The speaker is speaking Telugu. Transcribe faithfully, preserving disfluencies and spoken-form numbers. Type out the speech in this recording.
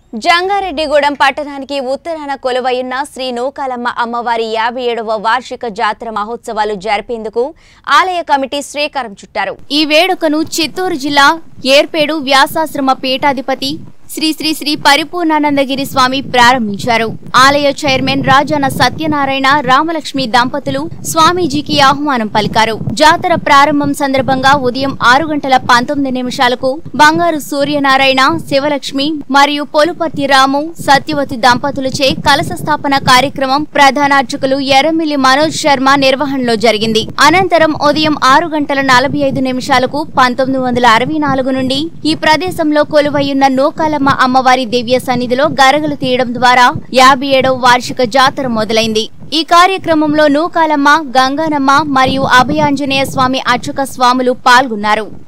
జంగారెడ్డిగూడెం పట్టణానికి ఉత్తరాన కొలువైయున్న శ్రీ నూకాలమ్మ అమ్మవారి యాభై ఏడవ వార్షిక జాతర మహోత్సవాలు జరిపేందుకు ఆలయ కమిటీ శ్రీకారం చుట్టారు। ఈ వేడుకను చిత్తూరు జిల్లా ఏర్పేడు వ్యాసాశ్రమ పీఠాధిపతి శ్రీ శ్రీ శ్రీ పరిపూర్ణానందగిరి స్వామి ప్రారంభించారు। ఆలయ చైర్మన్ రాజాన సత్యనారాయణ రామలక్ష్మి దంపతులు స్వామీజీకి ఆహ్వానం పలికారు। జాతర ప్రారంభం సందర్భంగా ఉదయం ఆరు గంటల పంతొమ్మిది నిమిషాలకు బంగారు సూర్యనారాయణ శివలక్ష్మి మరియు పొలుపర్తి రాము సత్యవతి దంపతులచే కలశ స్థాపన కార్యక్రమం ప్రధానార్చకులు ఎర్రమిల్లి మనోజ్ శర్మ నిర్వహణలో జరిగింది। అనంతరం ఉదయం ఆరు గంటల నలభై ఐదు నిమిషాలకు పంతొమ్మిది వందల అరవై నాలుగు నుండి ఈ ప్రదేశంలో కొలువైయున్న నూకాల అమ్మవారి దివ్య సన్నిధిలో గరగలు తీయడం ద్వారా యాభై ఏడవ వార్షిక జాతర మొదలైంది। ఈ కార్యక్రమంలో నూకాలమ్మ, గంగానమ్మ మరియు అభయాంజనేయ స్వామి అర్చక స్వాములు పాల్గొన్నారు।